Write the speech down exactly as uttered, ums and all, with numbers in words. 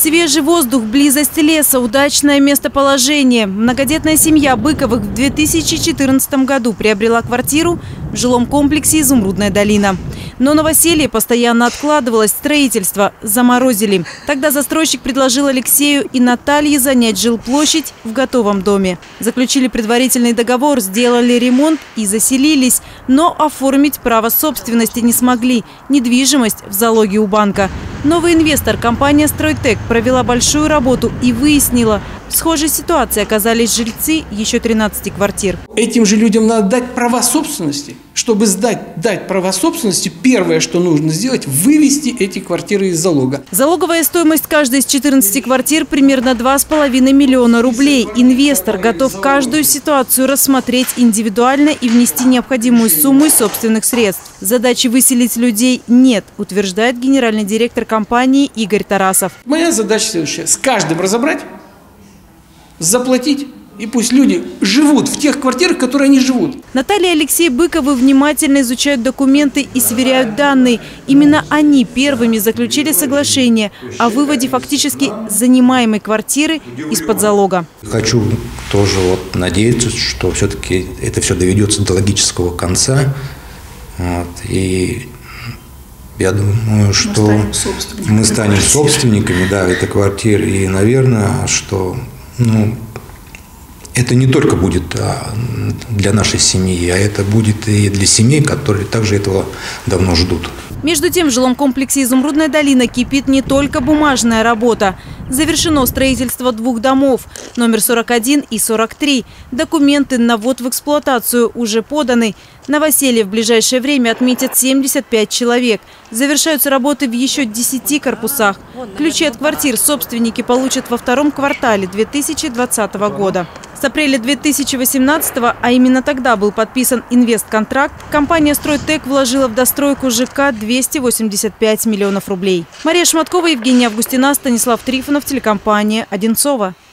Свежий воздух, близость леса, удачное местоположение. Многодетная семья Быковых в две тысячи четырнадцатом году приобрела квартиру в жилом комплексе «Изумрудная долина». Но новоселье постоянно откладывалось, строительство заморозили. Тогда застройщик предложил Алексею и Наталье занять жилплощадь в готовом доме. Заключили предварительный договор, сделали ремонт и заселились. Но оформить право собственности не смогли. Недвижимость в залоге у банка. Новый инвестор, компания «Стройтек», провела большую работу и выяснила, в схожей ситуации оказались жильцы еще тринадцати квартир. Этим же людям надо дать права собственности. Чтобы сдать, дать права собственности, первое, что нужно сделать – вывести эти квартиры из залога. Залоговая стоимость каждой из четырнадцати квартир примерно два с половиной миллиона рублей. Инвестор готов каждую ситуацию рассмотреть индивидуально и внести необходимую сумму из собственных средств. Задачи выселить людей нет, утверждает генеральный директор компании Игорь Тарасов. Моя задача следующая – с каждым разобрать, заплатить. И пусть люди живут в тех квартирах, в которых они живут. Наталья и Алексей Быковы внимательно изучают документы и сверяют данные. Именно они первыми заключили соглашение о выводе фактически занимаемой квартиры из-под залога. Хочу тоже вот надеяться, что все-таки это все доведется до логического конца. Вот, и я думаю, что мы станем, мы станем собственниками да, этой квартиры. И, наверное, что... Ну, это не только будет для нашей семьи, а это будет и для семей, которые также этого давно ждут. Между тем, в жилом комплексе «Изумрудная долина» кипит не только бумажная работа. Завершено строительство двух домов – номер сорок один и сорок три. Документы на ввод в эксплуатацию уже поданы. Новоселье в ближайшее время отметят семьдесят пять человек. Завершаются работы в еще десяти корпусах. Ключи от квартир собственники получат во втором квартале две тысячи двадцатого года. С апреля две тысячи восемнадцатого, а именно тогда был подписан инвестконтракт, компания «Стройтек» вложила в достройку ЖК двести восемьдесят пять миллионов рублей. Мария Шматкова, Евгения Августина, Станислав Трифонов, телекомпания «Одинцово».